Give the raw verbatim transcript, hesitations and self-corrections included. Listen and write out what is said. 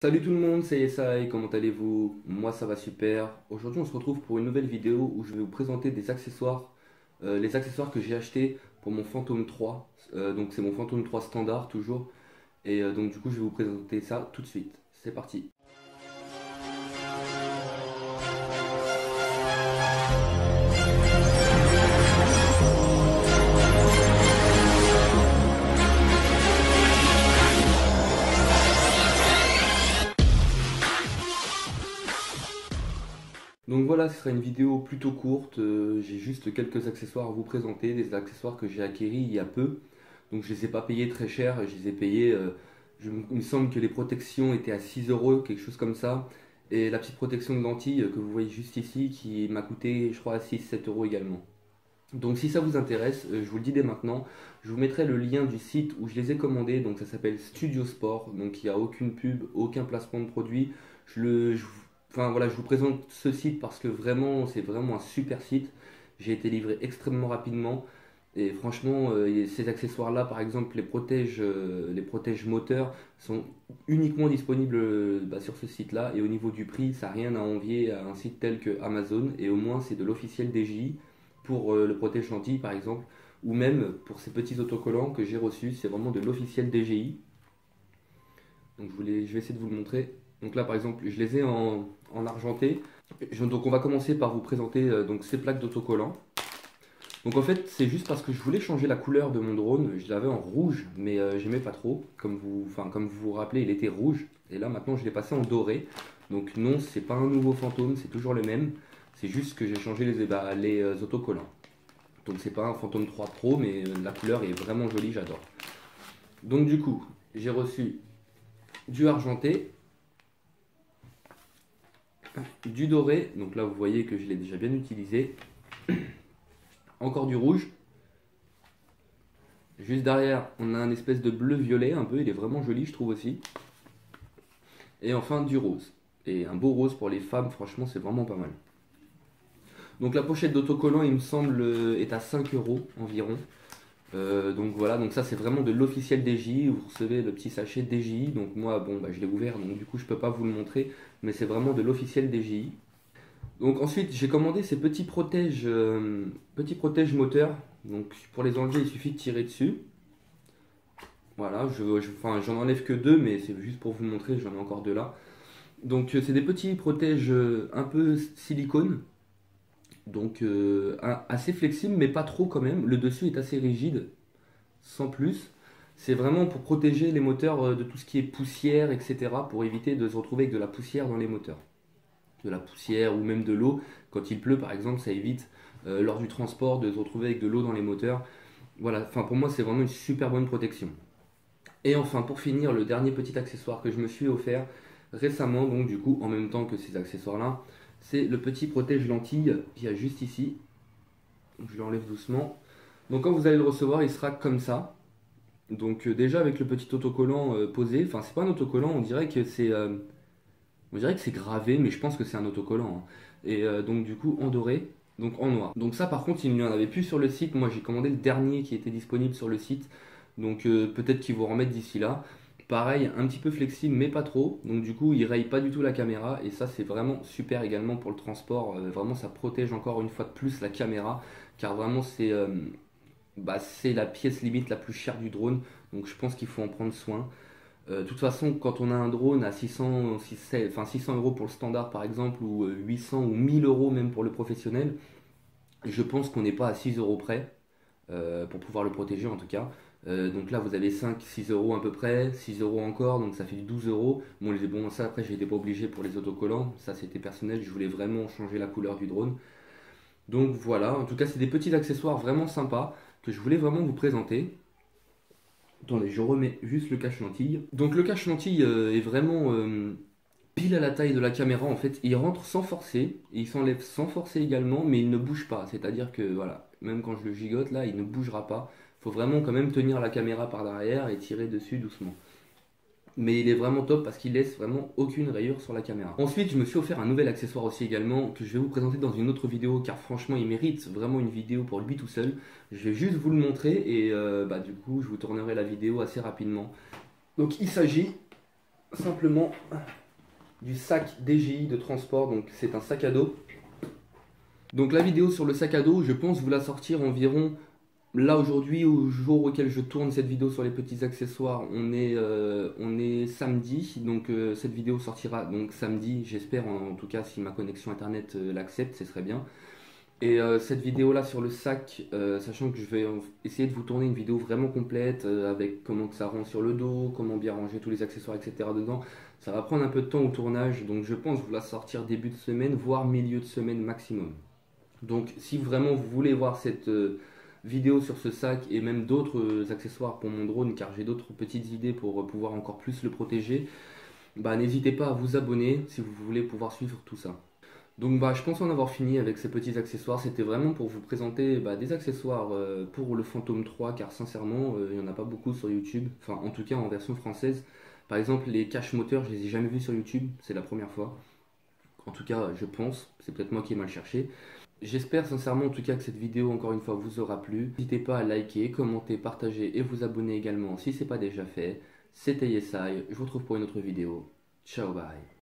Salut tout le monde, c'est Esai, comment allez-vous? Moi ça va super. Aujourd'hui on se retrouve pour une nouvelle vidéo où je vais vous présenter des accessoires, euh, les accessoires que j'ai achetés pour mon Phantom trois. Euh, donc c'est mon Phantom trois standard toujours. Et euh, donc du coup je vais vous présenter ça tout de suite. C'est parti. Donc voilà, ce sera une vidéo plutôt courte. Euh, j'ai juste quelques accessoires à vous présenter, des accessoires que j'ai acquéris il y a peu. Donc je les ai pas payés très cher, je les ai payés, euh, je- il me semble que les protections étaient à six euros, quelque chose comme ça. Et la petite protection de lentilles euh, que vous voyez juste ici, qui m'a coûté, je crois, six sept euros également. Donc si ça vous intéresse, euh, je vous le dis dès maintenant, je vous mettrai le lien du site où je les ai commandés. Donc ça s'appelle Studio Sport, donc il n'y a aucune pub, aucun placement de produit. Je le, je vous- enfin voilà, je vous présente ce site parce que vraiment, c'est vraiment un super site. J'ai été livré extrêmement rapidement. Et franchement, euh, ces accessoires-là, par exemple, les protèges, euh, les protèges moteurs, sont uniquement disponibles euh, bah, sur ce site-là. Et au niveau du prix, ça n'a rien à envier à un site tel que Amazon. Et au moins, c'est de l'officiel D J I pour euh, le protège lentille, par exemple. Ou même pour ces petits autocollants que j'ai reçus, c'est vraiment de l'officiel D J I. Donc je, voulais, je vais essayer de vous le montrer. Donc là, par exemple, je les ai en, en argenté. Je- donc on va commencer par vous présenter euh, donc ces plaques d'autocollants. Donc en fait, c'est juste parce que je voulais changer la couleur de mon drone. Je l'avais en rouge, mais euh, j'aimais pas trop. Comme vous, enfin, comme vous vous rappelez, il était rouge. Et là, maintenant, je l'ai passé en doré. Donc non, c'est pas un nouveau fantôme, c'est toujours le même. C'est juste que j'ai changé les, bah, les euh, autocollants. Donc c'est pas un Phantom trois Pro, mais euh, la couleur est vraiment jolie, j'adore. Donc du coup, j'ai reçu du argenté, du doré. Donc là, vous voyez que je l'ai déjà bien utilisé. Encore du rouge. Juste derrière, on a un espèce de bleu-violet un peu, il est vraiment joli je trouve aussi. Et enfin du rose. Et un beau rose pour les femmes, franchement c'est vraiment pas mal. Donc la pochette d'autocollant il me semble euh, est à cinq euros environ. Euh, donc voilà, donc ça c'est vraiment de l'officiel D J I, vous recevez le petit sachet D J I, donc moi bon bah je l'ai ouvert donc du coup je peux pas vous le montrer, mais c'est vraiment de l'officiel D J I. Donc ensuite j'ai commandé ces petits protèges, euh, petits protèges moteurs, donc pour les enlever il suffit de tirer dessus. Voilà, je, je- enfin, j'en enlève que deux, mais c'est juste pour vous montrer, j'en ai encore deux là. Donc, euh, c'est des petits protèges euh, un peu silicone, donc euh, un- assez flexible, mais pas trop quand même. Le dessus est assez rigide, sans plus. C'est vraiment pour protéger les moteurs euh, de tout ce qui est poussière, et cetera, pour éviter de se retrouver avec de la poussière dans les moteurs. De la poussière ou même de l'eau. Quand il pleut, par exemple, ça évite euh, lors du transport de se retrouver avec de l'eau dans les moteurs. Voilà, enfin pour moi, c'est vraiment une super bonne protection. Et enfin, pour finir, le dernier petit accessoire que je me suis offert récemment, donc du coup, en même temps que ces accessoires-là, c'est le petit protège lentille qui a juste ici. Donc, je l'enlève doucement. Donc quand vous allez le recevoir, il sera comme ça. Donc euh, déjà avec le petit autocollant euh, posé, enfin c'est pas un autocollant, on dirait que c'est euh, on dirait que c'est gravé, mais je pense que c'est un autocollant, hein. Et euh, donc du coup en doré, donc en noir. Donc ça par contre il n'y en avait plus sur le site. Moi j'ai commandé le dernier qui était disponible sur le site. Donc euh, peut-être qu'ils vont remettre d'ici là. Pareil, un petit peu flexible mais pas trop. Donc du coup il raye pas du tout la caméra. Et ça c'est vraiment super également pour le transport. Euh, vraiment ça protège encore une fois de plus la caméra. Car vraiment c'est euh, bah, c'est la pièce limite la plus chère du drone. Donc je pense qu'il faut en prendre soin. Euh, de toute façon, quand on a un drone à six cents, six cents, enfin six cents euros pour le standard par exemple, ou euh, huit cents ou mille euros même pour le professionnel, je pense qu'on n'est pas à six euros près euh, pour pouvoir le protéger en tout cas. Euh, donc là, vous avez cinq six euros à peu près, six euros encore, donc ça fait du douze euros. Bon, les, bon ça après, j'étais pas obligé pour les autocollants, ça c'était personnel, je voulais vraiment changer la couleur du drone. Donc voilà, en tout cas, c'est des petits accessoires vraiment sympas que je voulais vraiment vous présenter. Attendez, je remets juste le cache-lentille. Donc le cache-lentille euh, est vraiment euh, pile à la taille de la caméra en fait. Il rentre sans forcer, et il s'enlève sans forcer également, mais il ne bouge pas. C'est-à-dire que voilà, même quand je le gigote là, il ne bougera pas. Il faut vraiment quand même tenir la caméra par derrière et tirer dessus doucement. Mais il est vraiment top parce qu'il laisse vraiment aucune rayure sur la caméra. Ensuite, je me suis offert un nouvel accessoire aussi également que je vais vous présenter dans une autre vidéo car franchement, il mérite vraiment une vidéo pour lui tout seul. Je vais juste vous le montrer et euh, bah, du coup, je vous tournerai la vidéo assez rapidement. Donc, il s'agit simplement du sac D J I de transport, donc c'est un sac à dos. Donc la vidéo sur le sac à dos, je pense vous la sortir environ, là aujourd'hui, au jour auquel je tourne cette vidéo sur les petits accessoires, on est, euh, on est samedi, donc euh, cette vidéo sortira donc samedi, j'espère en, en tout cas si ma connexion internet euh, l'accepte, ce serait bien. Et euh, cette vidéo là sur le sac, euh, sachant que je vais essayer de vous tourner une vidéo vraiment complète euh, avec comment que ça rend sur le dos, comment bien ranger tous les accessoires, et cetera dedans, ça va prendre un peu de temps au tournage, donc je pense vous la sortir début de semaine, voire milieu de semaine maximum. Donc si vraiment vous voulez voir cette euh, vidéo sur ce sac et même d'autres euh, accessoires pour mon drone, car j'ai d'autres petites idées pour euh, pouvoir encore plus le protéger, bah n'hésitez pas à vous abonner si vous voulez pouvoir suivre tout ça. Donc bah je pense en avoir fini avec ces petits accessoires, c'était vraiment pour vous présenter bah, des accessoires euh, pour le Phantom trois, car sincèrement euh, il n'y en a pas beaucoup sur YouTube, enfin en tout cas en version française. Par exemple les caches moteurs, je les ai jamais vus sur YouTube, c'est la première fois. En tout cas je pense, c'est peut-être moi qui ai mal cherché. J'espère sincèrement en tout cas que cette vidéo encore une fois vous aura plu. N'hésitez pas à liker, commenter, partager et vous abonner également si ce n'est pas déjà fait. C'était Yesai, je vous retrouve pour une autre vidéo. Ciao, bye.